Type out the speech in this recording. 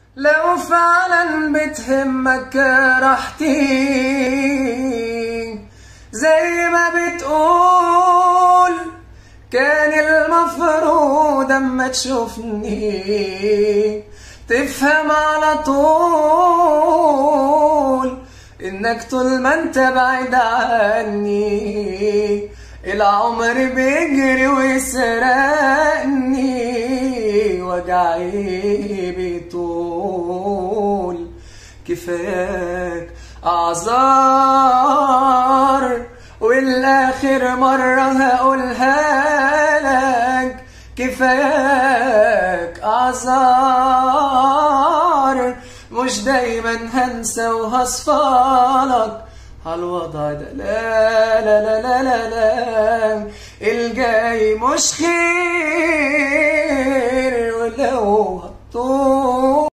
لو فعلا بتهمك راحتي زي ما بتقول، كان المفروض اما تشوفني تفهم على طول انك طول ما انت بعيد عني العمر بيجري ويسرقني، وجعي بيطول. كفاياك اعذار والاخر مرة هقولها لك، كفاياك اعذار مش دايما هنسى وهصفالك هالوضع ده. لا لا لا لا لا لا، الجاي مش خير ولو هتطول